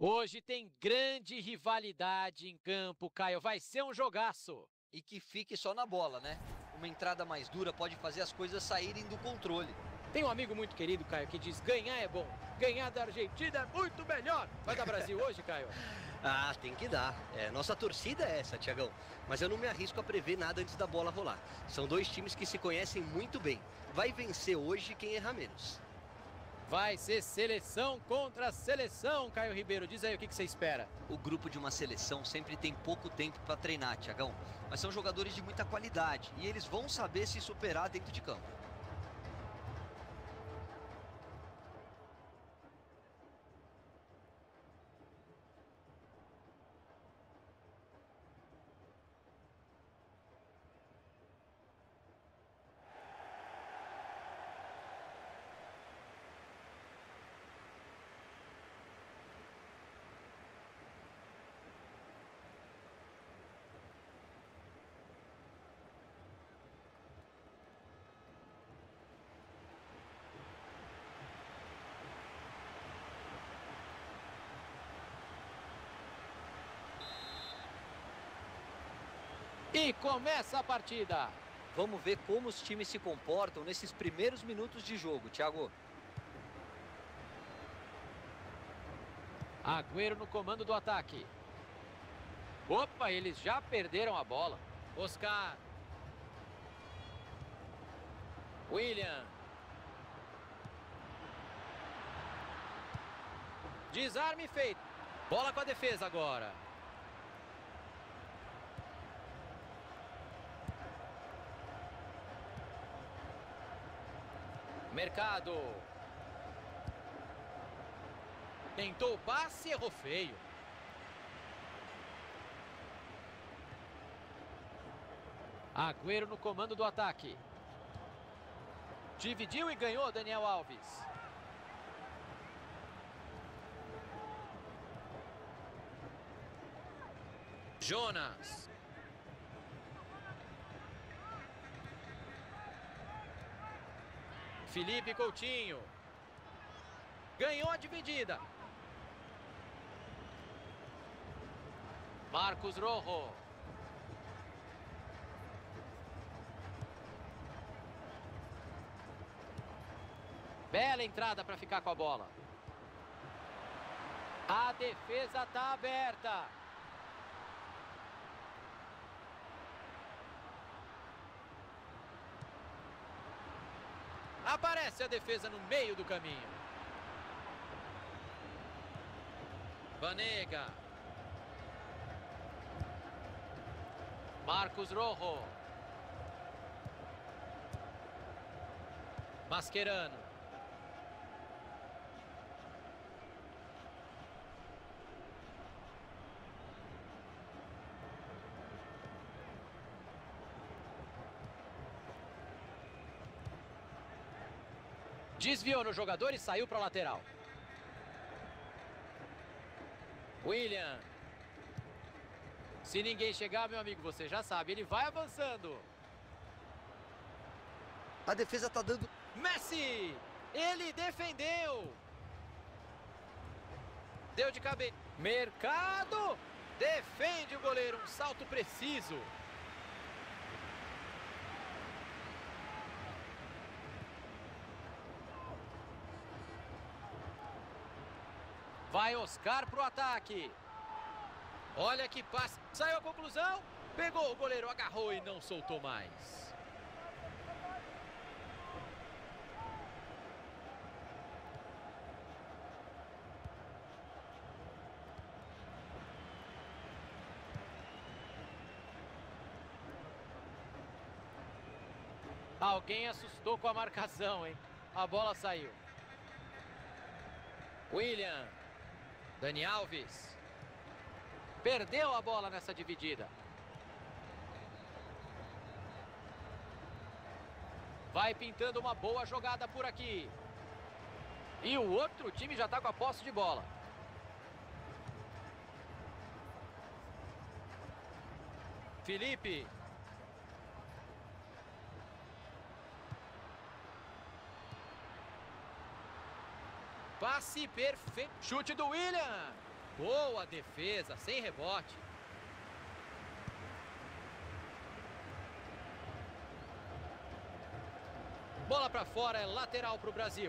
Hoje tem grande rivalidade em campo, Caio. Vai ser um jogaço. E que fique só na bola, né? Uma entrada mais dura pode fazer as coisas saírem do controle. Tem um amigo muito querido, Caio, que diz: ganhar é bom, ganhar da Argentina é muito melhor. Vai dar Brasil hoje, Caio? Ah, tem que dar. Nossa torcida é essa, Tiagão. Mas eu não me arrisco a prever nada antes da bola rolar. São dois times que se conhecem muito bem. Vai vencer hoje quem errar menos. Vai ser seleção contra seleção, Caio Ribeiro. Diz aí o que você espera. O grupo de uma seleção sempre tem pouco tempo para treinar, Tiagão. Mas são jogadores de muita qualidade e eles vão saber se superar dentro de campo. E começa a partida. Vamos ver como os times se comportam nesses primeiros minutos de jogo, Thiago. Agüero no comando do ataque. Opa, eles já perderam a bola. Oscar. William. Desarme feito. Bola com a defesa agora. Mercado. Tentou o passe e errou feio. Agüero no comando do ataque. Dividiu e ganhou Daniel Alves. Jonas. Felipe Coutinho. Ganhou a dividida. Marcos Rojo. Bela entrada para ficar com a bola. A defesa está aberta. Aparece a defesa no meio do caminho. Banega. Marcos Rojo. Mascherano. Desviou no jogador e saiu para a lateral. William. Se ninguém chegar, meu amigo, você já sabe, ele vai avançando. A defesa tá dando... Messi! Ele defendeu! Deu de cabeça. Mercado! Defende o goleiro, um salto preciso. Vai Oscar pro ataque. Olha que passe. Saiu a conclusão. Pegou o goleiro, agarrou e não soltou mais. Alguém assustou com a marcação, hein? A bola saiu. William. Dani Alves. Perdeu a bola nessa dividida. Vai pintando uma boa jogada por aqui. E o outro time já está com a posse de bola. Felipe. Passe perfeito. Chute do William. Boa defesa, sem rebote. Bola para fora, é lateral para o Brasil.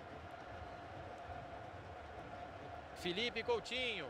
Felipe Coutinho.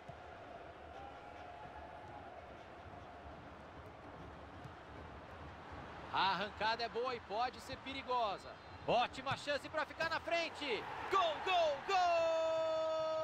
A arrancada é boa e pode ser perigosa. Ótima chance para ficar na frente. Gol, gol, gol!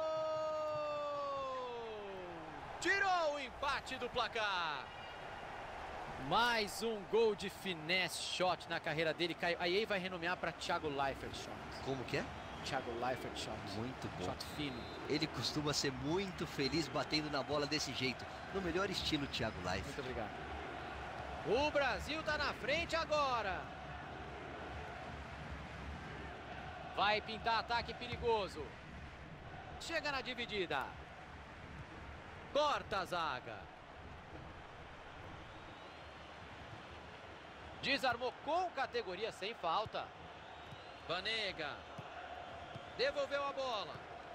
Tirou o empate do placar. Mais um gol de finesse shot na carreira dele. Aí vai renomear para Thiago Leifert shot. Como que é? Thiago Leifert shot. Muito bom. Shot fino. Ele costuma ser muito feliz batendo na bola desse jeito. No melhor estilo Thiago Leifert. Muito obrigado. O Brasil tá na frente agora. Vai pintar ataque perigoso. Chega na dividida. Corta a zaga. Desarmou com categoria, sem falta. Banega. Devolveu a bola.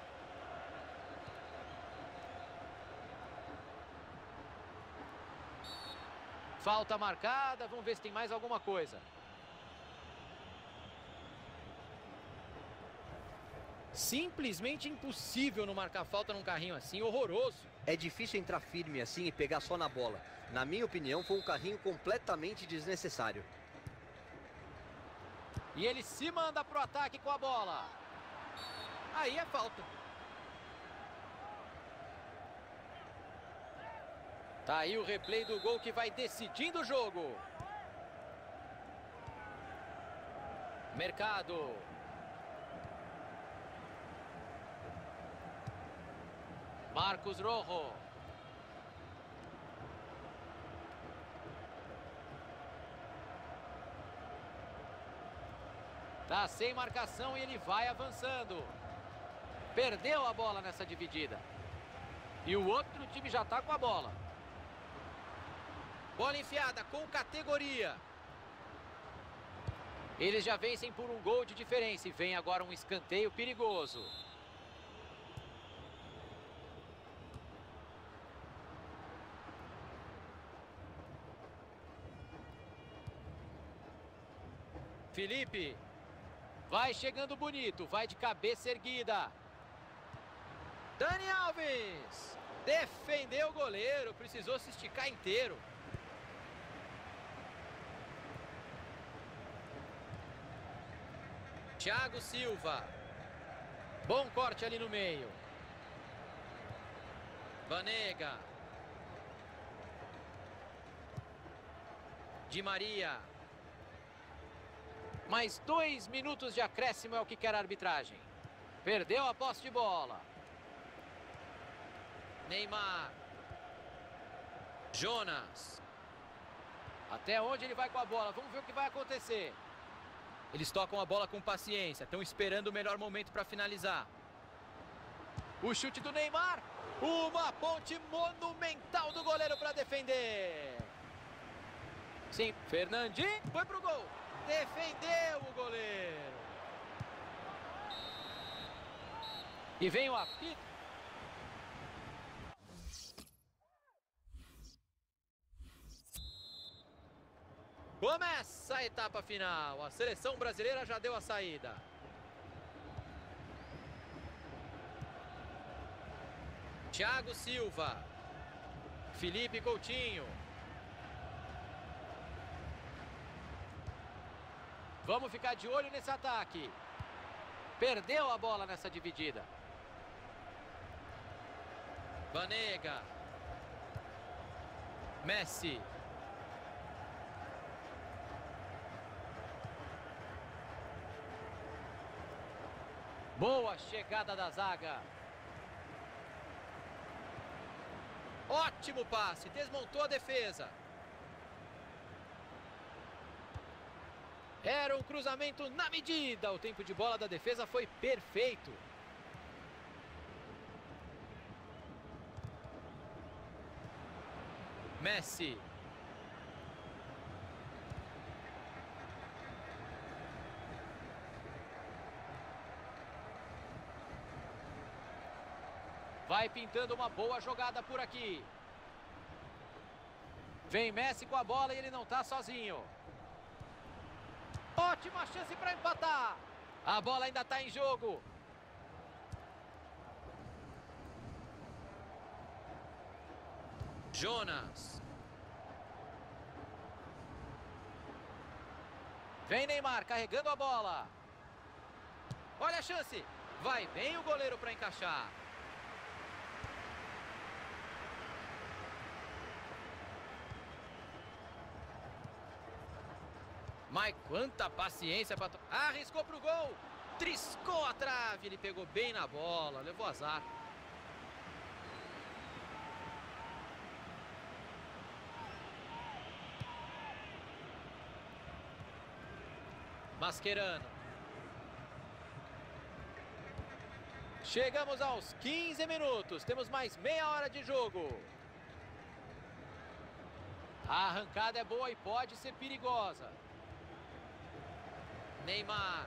Falta marcada. Vamos ver se tem mais alguma coisa. Simplesmente impossível não marcar falta num carrinho assim, horroroso. É difícil entrar firme assim e pegar só na bola. Na minha opinião, foi um carrinho completamente desnecessário. E ele se manda pro ataque com a bola. Aí é falta. Tá aí o replay do gol que vai decidindo o jogo. Mercado. Marcos Rojo. Tá sem marcação e ele vai avançando. Perdeu a bola nessa dividida. E o outro time já tá com a bola. Bola enfiada com categoria. Eles já vencem por um gol de diferença. E vem agora um escanteio perigoso. Felipe. Vai chegando bonito. Vai de cabeça erguida. Dani Alves. Defendeu o goleiro. Precisou se esticar inteiro. Thiago Silva. Bom corte ali no meio. Banega. Di Maria. Mais 2 minutos de acréscimo é o que quer a arbitragem. Perdeu a posse de bola. Neymar. Jonas. Até onde ele vai com a bola? Vamos ver o que vai acontecer. Eles tocam a bola com paciência. Estão esperando o melhor momento para finalizar. O chute do Neymar. Uma ponte monumental do goleiro para defender. Sim, Fernandinho foi pro gol. Defendeu o goleiro. E vem o apito. Começa a etapa final. A seleção brasileira já deu a saída. Thiago Silva. Felipe Coutinho. Vamos ficar de olho nesse ataque. Perdeu a bola nessa dividida. Banega. Messi. Boa chegada da zaga. Ótimo passe. Desmontou a defesa. Era um cruzamento na medida. O tempo de bola da defesa foi perfeito. Messi. Vai pintando uma boa jogada por aqui. Vem Messi com a bola e ele não está sozinho. Ótima chance para empatar. A bola ainda está em jogo. Jonas. Vem Neymar carregando a bola. Olha a chance. Vai bem o goleiro para encaixar. Mas quanta paciência para... Arriscou pro gol. Triscou a trave. Ele pegou bem na bola. Levou azar. Mascherano. Chegamos aos 15 minutos. Temos mais meia hora de jogo. A arrancada é boa e pode ser perigosa. Neymar.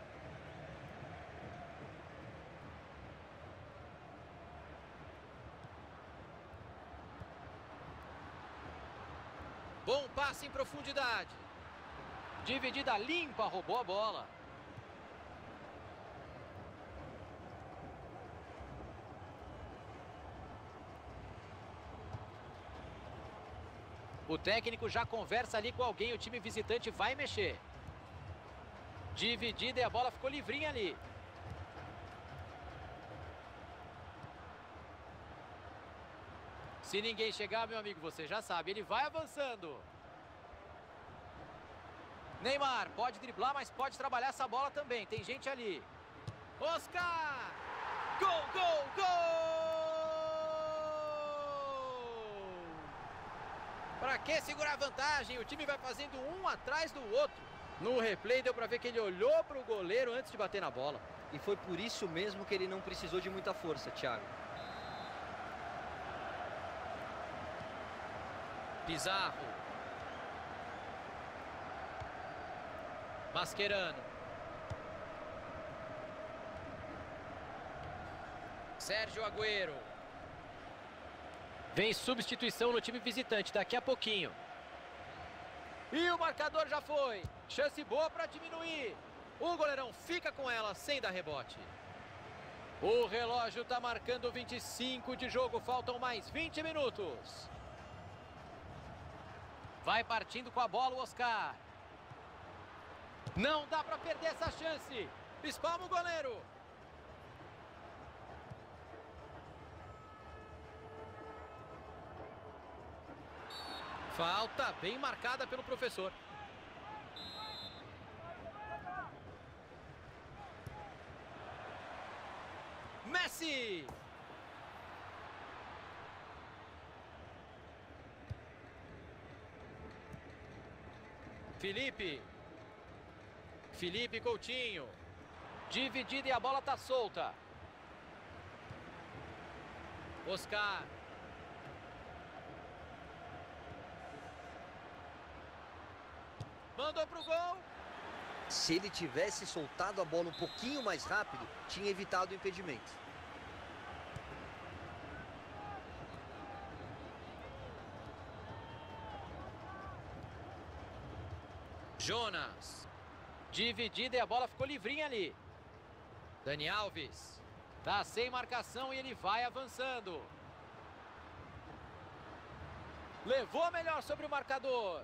Bom passe em profundidade. Dividida limpa, roubou a bola. O técnico já conversa ali com alguém, o time visitante vai mexer. Dividida e a bola ficou livrinha ali. Se ninguém chegar, meu amigo, você já sabe, ele vai avançando. Neymar pode driblar, mas pode trabalhar essa bola também. Tem gente ali. Oscar! Gol, gol, gol! Para que segurar a vantagem? O time vai fazendo um atrás do outro. No replay deu para ver que ele olhou para o goleiro antes de bater na bola. E foi por isso mesmo que ele não precisou de muita força, Thiago. Pizarro. Mascherano. Sérgio Agüero. Vem substituição no time visitante daqui a pouquinho. E o marcador já foi. Chance boa para diminuir. O goleirão fica com ela sem dar rebote. O relógio está marcando 25 de jogo. Faltam mais 20 minutos. Vai partindo com a bola o Oscar. Não dá para perder essa chance. Espalma o goleiro. Falta bem marcada pelo professor. Messi! Felipe Coutinho. Dividida e a bola tá solta. Oscar. Mandou pro gol. Se ele tivesse soltado a bola um pouquinho mais rápido, tinha evitado o impedimento. Jonas. Dividida e a bola ficou livrinha ali. Dani Alves. Tá sem marcação e ele vai avançando. Levou melhor sobre o marcador.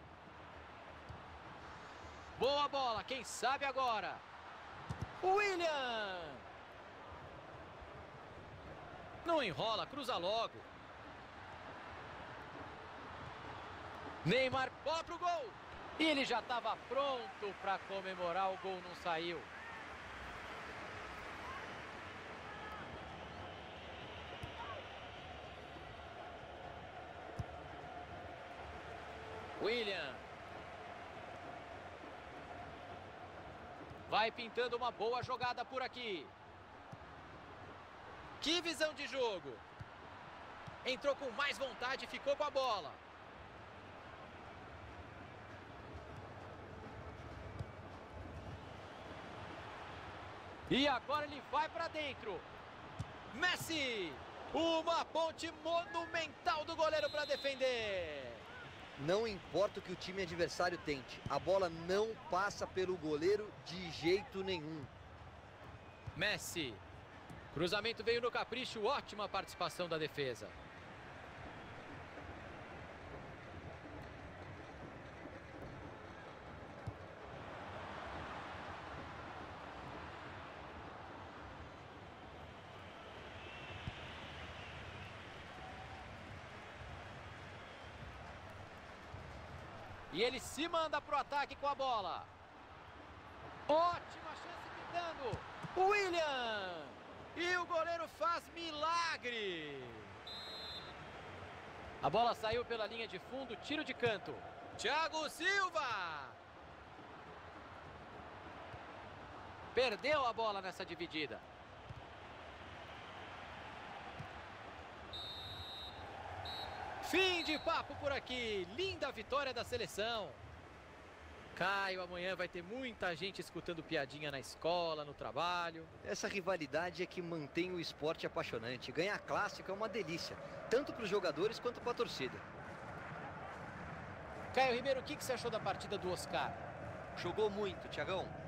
Boa bola, quem sabe agora. William. Não enrola, cruza logo. Neymar, bola pro gol. E ele já estava pronto para comemorar, o gol não saiu. William. Vai pintando uma boa jogada por aqui. Que visão de jogo. Entrou com mais vontade e ficou com a bola. E agora ele vai para dentro. Messi. Uma ponte monumental do goleiro para defender. Não importa o que o time adversário tente, a bola não passa pelo goleiro de jeito nenhum. Messi. Cruzamento veio no capricho, ótima participação da defesa. E ele se manda pro ataque com a bola. Ótima chance pintando. William. E o goleiro faz milagre. A bola saiu pela linha de fundo, tiro de canto. Thiago Silva. Perdeu a bola nessa dividida. Fim de papo por aqui. Linda vitória da seleção. Caio, amanhã vai ter muita gente escutando piadinha na escola, no trabalho. Essa rivalidade é que mantém o esporte apaixonante. Ganhar clássico é uma delícia, tanto para os jogadores quanto para a torcida. Caio Ribeiro, o que você achou da partida do Oscar? Jogou muito, Thiagão.